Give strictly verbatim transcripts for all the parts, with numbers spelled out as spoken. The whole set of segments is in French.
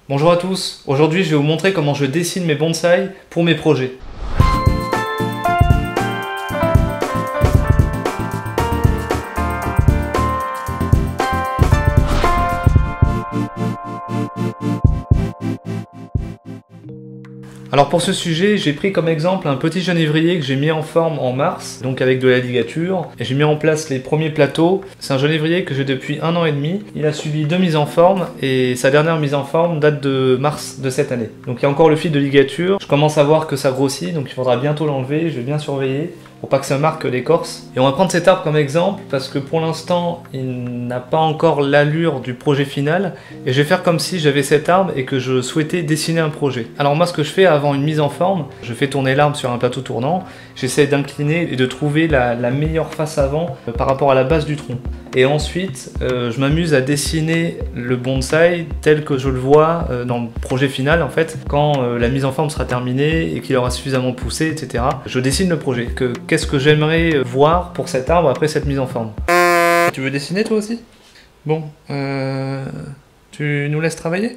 Bonjour à tous, aujourd'hui je vais vous montrer comment je dessine mes bonsaïs pour mes projets. Alors pour ce sujet, j'ai pris comme exemple un petit genévrier que j'ai mis en forme en mars, donc avec de la ligature, et j'ai mis en place les premiers plateaux. C'est un genévrier que j'ai depuis un an et demi. Il a subi deux mises en forme, et sa dernière mise en forme date de mars de cette année. Donc il y a encore le fil de ligature, je commence à voir que ça grossit, donc il faudra bientôt l'enlever, je vais bien surveiller, pour pas que ça marque l'écorce. Et on va prendre cet arbre comme exemple, parce que pour l'instant, il n'a pas encore l'allure du projet final, et je vais faire comme si j'avais cet arbre et que je souhaitais dessiner un projet. Alors moi, ce que je fais avant une mise en forme, je fais tourner l'arbre sur un plateau tournant, j'essaie d'incliner et de trouver la, la meilleure face avant euh, par rapport à la base du tronc. Et ensuite, euh, je m'amuse à dessiner le bonsaï tel que je le vois euh, dans le projet final, en fait, quand euh, la mise en forme sera terminée et qu'il aura suffisamment poussé, et cetera. Je dessine le projet. Que, qu'est-ce que j'aimerais voir pour cet arbre après cette mise en forme? Tu veux dessiner toi aussi? Bon, euh, tu nous laisses travailler?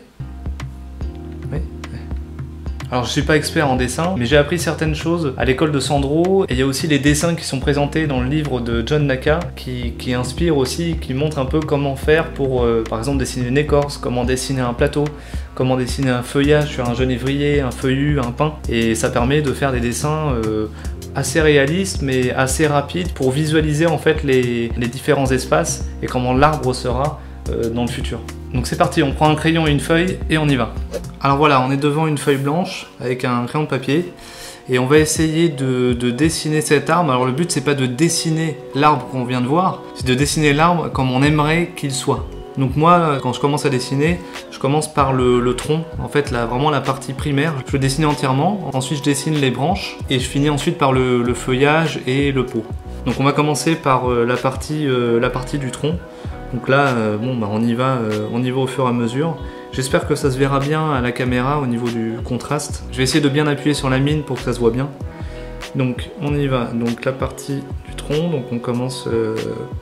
Oui. Alors je suis pas expert en dessin, mais j'ai appris certaines choses à l'école de Sandro, et il y a aussi les dessins qui sont présentés dans le livre de John Naka, qui, qui inspirent aussi, qui montrent un peu comment faire pour, euh, par exemple, dessiner une écorce, comment dessiner un plateau, comment dessiner un feuillage sur un genévrier, un feuillu, un pin, et ça permet de faire des dessins euh, assez réalistes, mais assez rapides, pour visualiser en fait les, les différents espaces, et comment l'arbre sera euh, dans le futur. Donc c'est parti, on prend un crayon et une feuille, et on y va. Alors voilà, on est devant une feuille blanche avec un crayon de papier et on va essayer de, de dessiner cet arbre. Alors le but c'est pas de dessiner l'arbre qu'on vient de voir, c'est de dessiner l'arbre comme on aimerait qu'il soit. Donc moi, quand je commence à dessiner, je commence par le, le tronc, en fait là, vraiment la partie primaire. Je le dessine entièrement, ensuite je dessine les branches et je finis ensuite par le, le feuillage et le pot. Donc on va commencer par euh, la, partie, euh, la partie du tronc. Donc là, euh, bon, bah, on y va, euh, on y va au fur et à mesure. J'espère que ça se verra bien à la caméra au niveau du contraste. Je vais essayer de bien appuyer sur la mine pour que ça se voit bien. Donc on y va. Donc la partie du tronc, donc on commence, euh,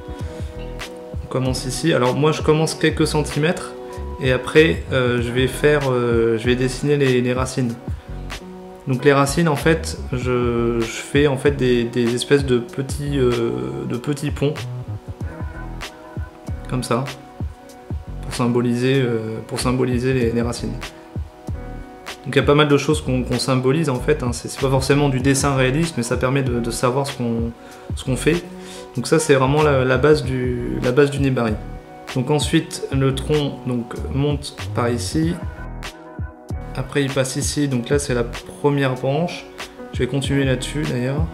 on commence ici. Alors moi je commence quelques centimètres et après euh, je vais faire, euh, je vais dessiner les, les racines. Donc les racines en fait, je, je fais en fait des, des espèces de petits, euh, de petits ponts. Comme ça, pour symboliser, euh, pour symboliser les, les racines. Donc il y a pas mal de choses qu'on qu'on symbolise en fait, hein. C'est pas forcément du dessin réaliste, mais ça permet de, de savoir ce qu'on ce qu'on fait. Donc ça c'est vraiment la, la, base du, la base du nébari. Donc ensuite le tronc donc, monte par ici, après il passe ici, donc là c'est la première branche. Je vais continuer là-dessus d'ailleurs.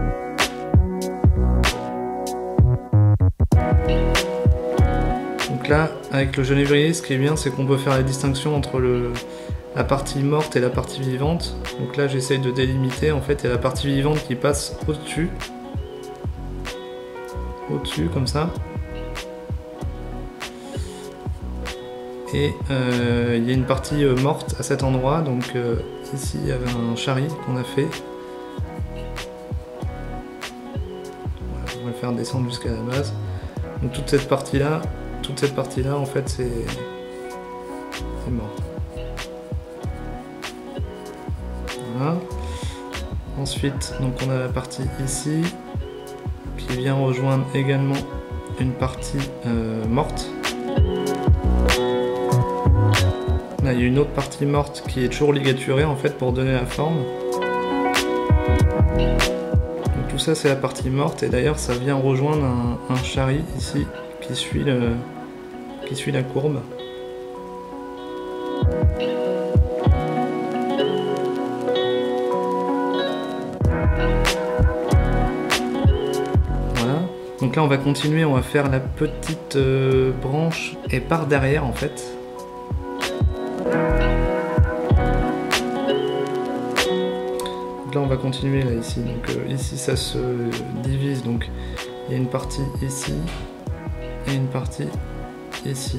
Donc là, avec le genévrier, ce qui est bien, c'est qu'on peut faire la distinction entre le, la partie morte et la partie vivante. Donc là, j'essaye de délimiter, en fait, et la partie vivante qui passe au-dessus. Au-dessus, comme ça. Et euh, il y a une partie euh, morte à cet endroit, donc euh, ici, il y avait un chari qu'on a fait. Voilà, on va le faire descendre jusqu'à la base. Donc toute cette partie-là, Toute cette partie-là, en fait, c'est mort. Voilà. Ensuite, donc on a la partie ici qui vient rejoindre également une partie euh, morte. Là, il y a une autre partie morte qui est toujours ligaturée en fait pour donner la forme. Donc tout ça, c'est la partie morte et d'ailleurs, ça vient rejoindre un, un chari ici qui suit le, qui suit la courbe. Voilà. Donc là on va continuer, on va faire la petite euh, branche et par derrière en fait. Donc là on va continuer là ici. Donc euh, ici ça se divise, donc il y a une partie ici. Et une partie ici.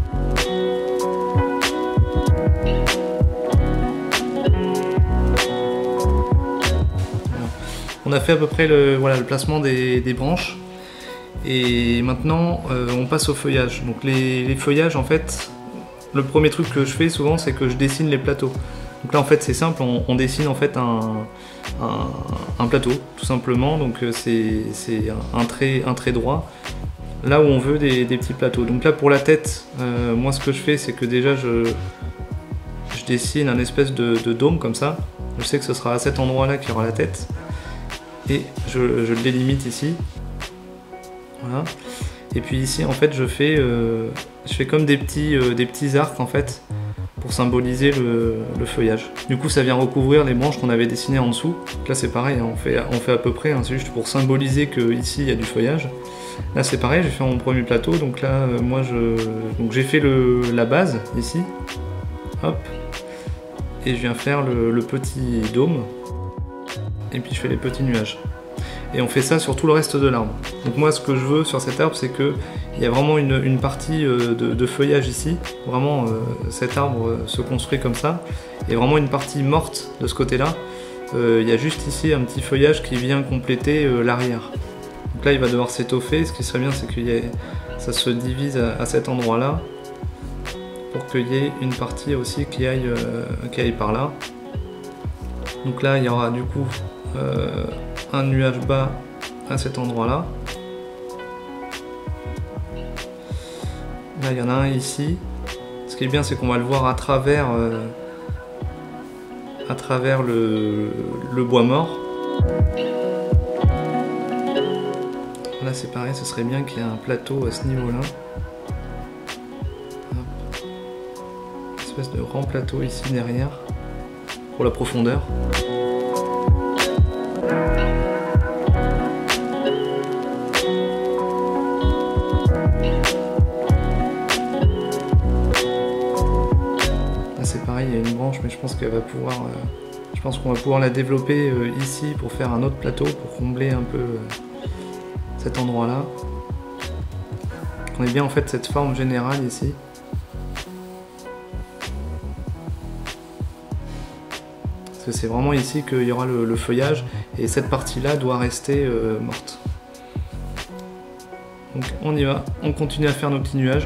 On a fait à peu près le, voilà, le placement des, des branches. Et maintenant, euh, on passe au feuillage. Donc les, les feuillages, en fait, le premier truc que je fais souvent, c'est que je dessine les plateaux. Donc là en fait c'est simple, on, on dessine en fait un, un, un plateau tout simplement, donc c'est un, un, trait, un trait droit, là où on veut des, des petits plateaux. Donc là pour la tête, euh, moi ce que je fais c'est que déjà je, je dessine un espèce de, de dôme comme ça, je sais que ce sera à cet endroit là qu'il y aura la tête, et je, je le délimite ici, voilà. Et puis ici en fait je fais, euh, je fais comme des petits, euh, des petits arcs en fait, pour symboliser le, le feuillage. Du coup ça vient recouvrir les branches qu'on avait dessinées en dessous. Donc là c'est pareil, on fait, on fait à peu près, hein, c'est juste pour symboliser qu'ici il y a du feuillage. Là c'est pareil, j'ai fait mon premier plateau, donc là euh, moi je, donc j'ai fait le, la base ici, hop, et je viens faire le, le petit dôme, et puis je fais les petits nuages. Et on fait ça sur tout le reste de l'arbre. Donc moi ce que je veux sur cet arbre c'est que il y a vraiment une, une partie de, de feuillage ici, vraiment euh, cet arbre se construit comme ça, et vraiment une partie morte de ce côté là. Euh, il y a juste ici un petit feuillage qui vient compléter euh, l'arrière. Donc là il va devoir s'étoffer, ce qui serait bien c'est que ça se divise à, à cet endroit là, pour qu'il y ait une partie aussi qui aille, euh, qui aille par là. Donc là il y aura du coup euh, un nuage bas à cet endroit là. Là il y en a un ici. Ce qui est bien c'est qu'on va le voir à travers euh, à travers le, le bois mort. Là c'est pareil, ce serait bien qu'il y ait un plateau à ce niveau là. Une espèce de grand plateau ici derrière pour la profondeur. C'est pareil, il y a une branche, mais je pense qu'elle va pouvoir, euh, je pense qu'on va pouvoir la développer euh, ici pour faire un autre plateau pour combler un peu euh, cet endroit-là. On est bien en fait cette forme générale ici. Parce que c'est vraiment ici qu'il y aura le, le feuillage et cette partie-là doit rester euh, morte. Donc on y va, on continue à faire nos petits nuages.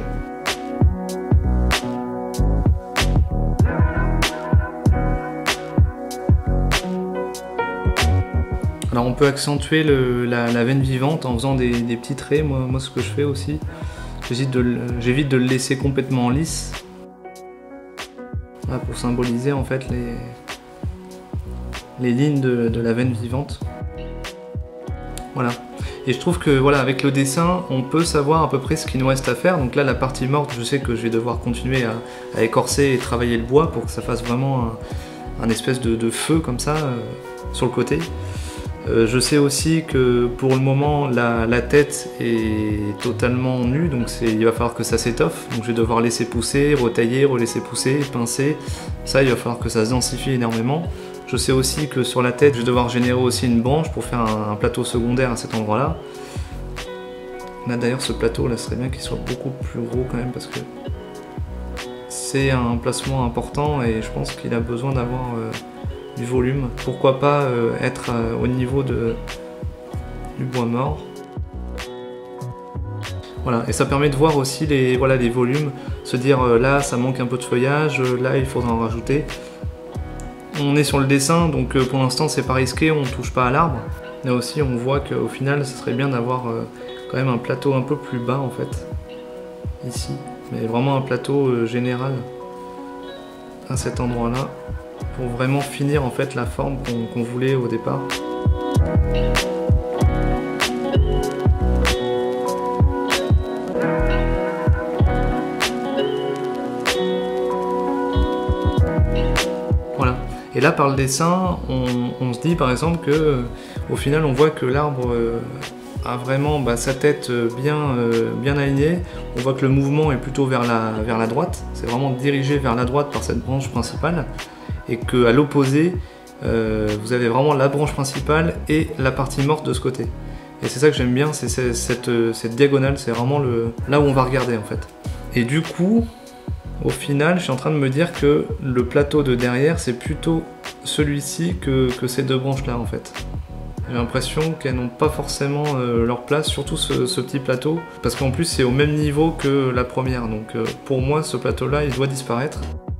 Alors on peut accentuer le, la, la veine vivante en faisant des, des petits traits, moi, moi ce que je fais aussi, j'évite de, de le laisser complètement lisse, voilà, pour symboliser en fait les, les lignes de, de la veine vivante. Voilà. Et je trouve que voilà, avec le dessin, on peut savoir à peu près ce qu'il nous reste à faire. Donc là, la partie morte, je sais que je vais devoir continuer à, à écorcer et travailler le bois pour que ça fasse vraiment un, un espèce de, de feu comme ça euh, sur le côté. Euh, je sais aussi que pour le moment la, la tête est totalement nue, donc il va falloir que ça s'étoffe, donc je vais devoir laisser pousser, retailler, relaisser pousser, pincer, ça il va falloir que ça se densifie énormément. Je sais aussi que sur la tête je vais devoir générer aussi une branche pour faire un, un plateau secondaire à cet endroit là. Là d'ailleurs ce plateau là serait bien qu'il soit beaucoup plus gros quand même parce que c'est un placement important et je pense qu'il a besoin d'avoir euh, du volume. Pourquoi pas euh, être euh, au niveau de, du bois mort. Voilà, et ça permet de voir aussi les, voilà, les volumes, se dire euh, là ça manque un peu de feuillage, euh, là il faudra en rajouter. On est sur le dessin, donc euh, pour l'instant c'est pas risqué, on ne touche pas à l'arbre. Là aussi on voit qu'au final ce serait bien d'avoir euh, quand même un plateau un peu plus bas en fait, ici. Mais vraiment un plateau euh, général à cet endroit là. Pour vraiment finir en fait la forme qu'on qu'on voulait au départ. Voilà. Et là par le dessin, on, on se dit par exemple que euh, au final on voit que l'arbre euh, a vraiment bah, sa tête bien, euh, bien alignée. On voit que le mouvement est plutôt vers la, vers la droite. C'est vraiment dirigé vers la droite par cette branche principale. Et qu'à l'opposé, euh, vous avez vraiment la branche principale et la partie morte de ce côté. Et c'est ça que j'aime bien, c'est cette, cette diagonale, c'est vraiment le, là où on va regarder en fait. Et du coup, au final, je suis en train de me dire que le plateau de derrière, c'est plutôt celui-ci que, que ces deux branches-là en fait. J'ai l'impression qu'elles n'ont pas forcément euh, leur place, surtout ce, ce petit plateau, parce qu'en plus c'est au même niveau que la première, donc euh, pour moi ce plateau-là il doit disparaître.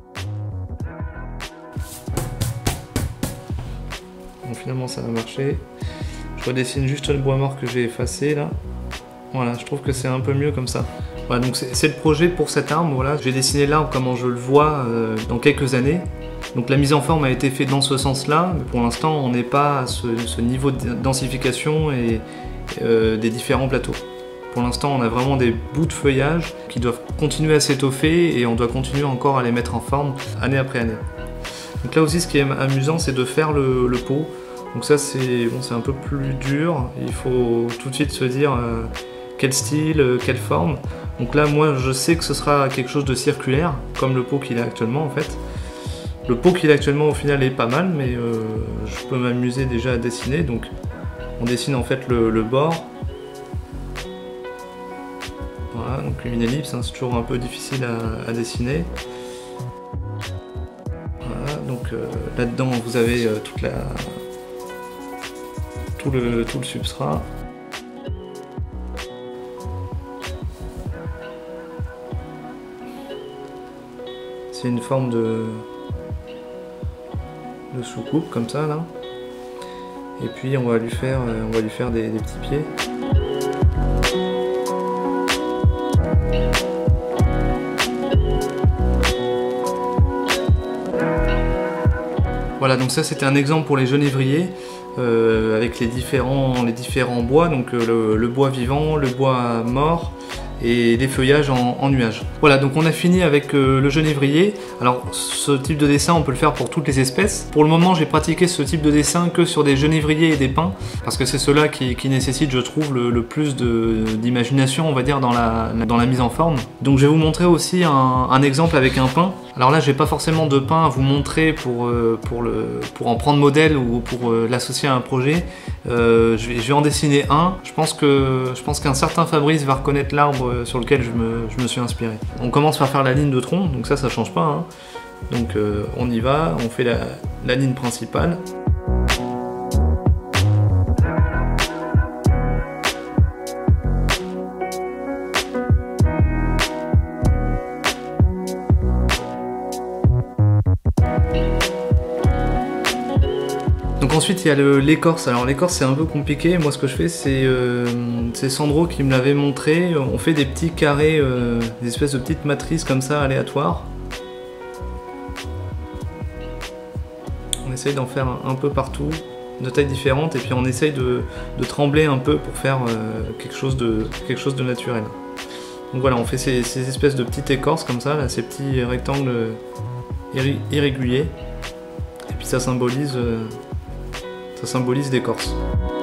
Bon, finalement ça va marcher. Je redessine juste le bois mort que j'ai effacé là. Voilà, je trouve que c'est un peu mieux comme ça. Voilà, donc c'est le projet pour cette arme. Voilà, j'ai dessiné l'arbre comment je le vois euh, dans quelques années. Donc la mise en forme a été faite dans ce sens-là, mais pour l'instant on n'est pas à ce, ce niveau de densification et euh, des différents plateaux. Pour l'instant on a vraiment des bouts de feuillage qui doivent continuer à s'étoffer et on doit continuer encore à les mettre en forme année après année. Donc là aussi ce qui est amusant c'est de faire le, le pot. Donc ça c'est bon, c'est un peu plus dur, il faut tout de suite se dire euh, quel style, euh, quelle forme. Donc là moi je sais que ce sera quelque chose de circulaire, comme le pot qu'il a actuellement en fait. Le pot qu'il a actuellement au final est pas mal, mais euh, je peux m'amuser déjà à dessiner. Donc on dessine en fait le, le bord. Voilà, donc une ellipse, hein, c'est toujours un peu difficile à, à dessiner. Voilà, donc euh, là-dedans vous avez euh, toute la, tout le, tout le substrat. C'est une forme de de sous-coupe comme ça là, et puis on va lui faire on va lui faire des, des petits pieds. Voilà, donc ça c'était un exemple pour les genévriers euh, avec les différents les différents bois, donc euh, le, le bois vivant, le bois mort et des feuillages en, en nuages. Voilà, donc on a fini avec euh, le genévrier. Alors ce type de dessin on peut le faire pour toutes les espèces. Pour le moment j'ai pratiqué ce type de dessin que sur des genévriers et des pins, parce que c'est ceux-là qui, qui nécessitent je trouve le, le plus d'imagination on va dire dans la, dans la mise en forme. Donc je vais vous montrer aussi un, un exemple avec un pin. Alors là j'ai pas forcément de pin à vous montrer pour, euh, pour, le, pour en prendre modèle ou pour euh, l'associer à un projet. Euh, je, vais, je vais en dessiner un. Je pense que je pense qu'un certain Fabrice va reconnaître l'arbre sur lequel je me, je me suis inspiré. On commence par faire la ligne de tronc, donc ça ça change pas, hein. Donc euh, on y va, on fait la, la ligne principale. Donc ensuite il y a l'écorce. Alors l'écorce c'est un peu compliqué. Moi ce que je fais c'est euh, c'est Sandro qui me l'avait montré. On fait des petits carrés, euh, des espèces de petites matrices comme ça aléatoires. On essaye d'en faire un, un peu partout, de tailles différentes, et puis on essaye de, de trembler un peu pour faire euh, quelque chose de, quelque chose de naturel. Donc voilà, on fait ces, ces espèces de petites écorces comme ça, là, ces petits rectangles irré irréguliers, et puis ça symbolise, euh, ça symbolise l'écorce.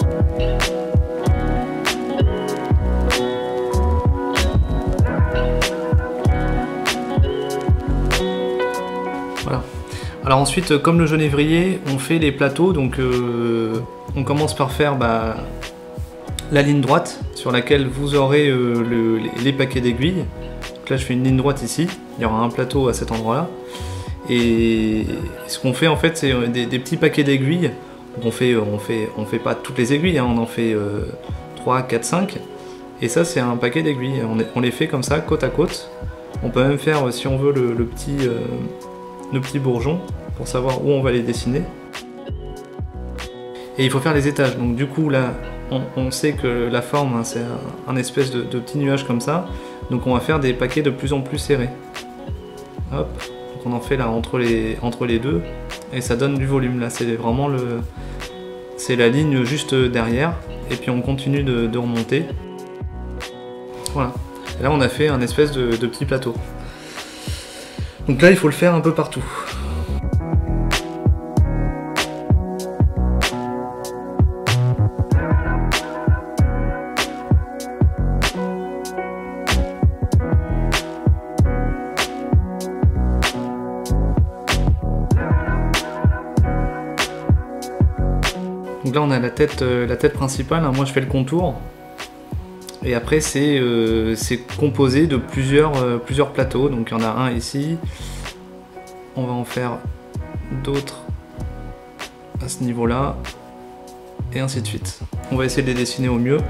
Voilà. Alors ensuite, comme le genévrier, on fait les plateaux, donc euh, on commence par faire bah, la ligne droite sur laquelle vous aurez euh, le, les, les paquets d'aiguilles. Donc là je fais une ligne droite ici, il y aura un plateau à cet endroit-là. Et ce qu'on fait en fait c'est des, des petits paquets d'aiguilles. On fait, on fait, on fait pas toutes les aiguilles, hein, on en fait euh, trois, quatre, cinq. Et ça c'est un paquet d'aiguilles, on, on les fait comme ça, côte à côte. On peut même faire, si on veut, le, le petit... Euh, nos petits bourgeons pour savoir où on va les dessiner. Et il faut faire les étages, donc du coup là on, on sait que la forme hein, c'est un, un espèce de, de petit nuage comme ça, donc on va faire des paquets de plus en plus serrés. Hop, donc on en fait là entre les, entre les deux et ça donne du volume. Là c'est vraiment le, c'est la ligne juste derrière et puis on continue de, de remonter. Voilà, et là on a fait un espèce de, de petit plateau. Donc là, il faut le faire un peu partout. Donc là, on a la tête, euh, la tête principale. Moi, je fais le contour. Et après c'est euh, composé de plusieurs, euh, plusieurs plateaux, donc il y en a un ici, on va en faire d'autres à ce niveau là, et ainsi de suite. On va essayer de les dessiner au mieux.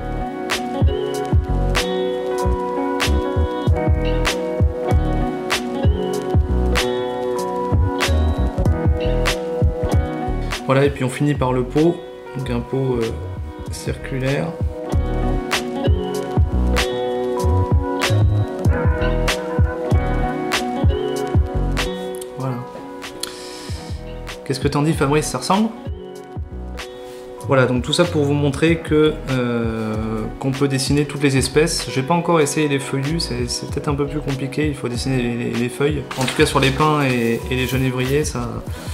Voilà, et puis on finit par le pot, donc un pot euh, circulaire. Voilà. Qu'est-ce que t'en dis, Fabrice, ça ressemble? Voilà, donc tout ça pour vous montrer que euh, qu'on peut dessiner toutes les espèces. J'ai pas encore essayé les feuillus, c'est peut-être un peu plus compliqué, il faut dessiner les, les, les feuilles. En tout cas sur les pins et, et les genévriers, ça,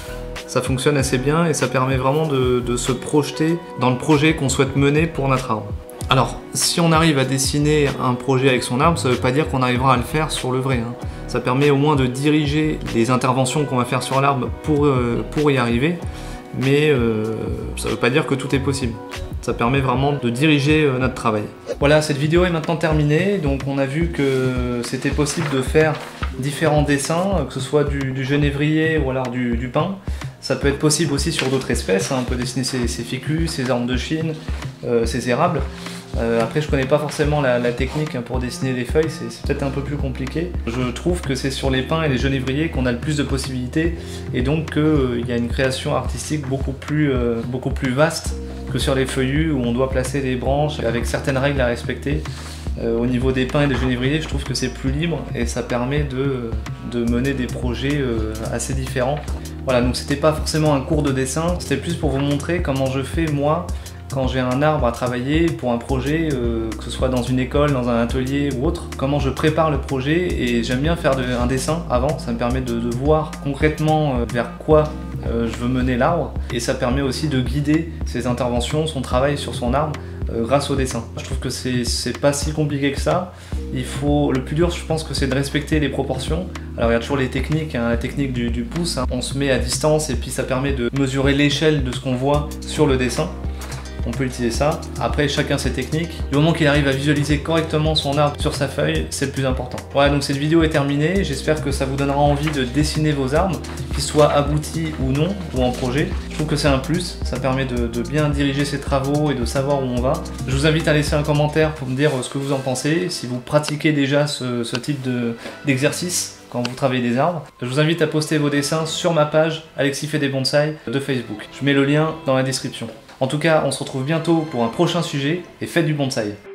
ça fonctionne assez bien et ça permet vraiment de, de se projeter dans le projet qu'on souhaite mener pour notre arbre. Alors, si on arrive à dessiner un projet avec son arbre, ça veut pas dire qu'on arrivera à le faire sur le vrai, hein. Ça permet au moins de diriger les interventions qu'on va faire sur l'arbre pour, euh, pour y arriver. Mais euh, ça ne veut pas dire que tout est possible. Ça permet vraiment de diriger euh, notre travail. Voilà, cette vidéo est maintenant terminée. Donc on a vu que c'était possible de faire différents dessins, que ce soit du, du genévrier ou alors du, du pin. Ça peut être possible aussi sur d'autres espèces, hein. On peut dessiner ses, ses ficus, ses arbres de Chine, euh, ses érables. Euh, après, je connais pas forcément la, la technique pour dessiner les feuilles, c'est peut-être un peu plus compliqué. Je trouve que c'est sur les pins et les genévriers qu'on a le plus de possibilités et donc qu'il euh, y a une création artistique beaucoup plus, euh, beaucoup plus vaste que sur les feuillus où on doit placer des branches avec certaines règles à respecter. Euh, au niveau des pins et des genévriers, je trouve que c'est plus libre et ça permet de, de mener des projets euh, assez différents. Voilà, donc c'était pas forcément un cours de dessin, c'était plus pour vous montrer comment je fais moi quand j'ai un arbre à travailler pour un projet, euh, que ce soit dans une école, dans un atelier ou autre, comment je prépare le projet et j'aime bien faire de, un dessin avant, ça me permet de, de voir concrètement euh, vers quoi euh, je veux mener l'arbre et ça permet aussi de guider ses interventions, son travail sur son arbre euh, grâce au dessin. Je trouve que c'est pas si compliqué que ça. Il faut, le plus dur, je pense que c'est de respecter les proportions. Alors il y a toujours les techniques, hein, la technique du, du pouce, hein. On se met à distance et puis ça permet de mesurer l'échelle de ce qu'on voit sur le dessin. On peut utiliser ça. Après, chacun ses techniques. Du moment qu'il arrive à visualiser correctement son arbre sur sa feuille, c'est le plus important. Voilà, donc cette vidéo est terminée. J'espère que ça vous donnera envie de dessiner vos arbres, qu'ils soient aboutis ou non, ou en projet. Je trouve que c'est un plus. Ça permet de, de bien diriger ses travaux et de savoir où on va. Je vous invite à laisser un commentaire pour me dire ce que vous en pensez, si vous pratiquez déjà ce, ce type d'exercice quand vous travaillez des arbres. Je vous invite à poster vos dessins sur ma page Alexis fait des bonsaïs de Facebook. Je mets le lien dans la description. En tout cas, on se retrouve bientôt pour un prochain sujet et faites du bonsaï.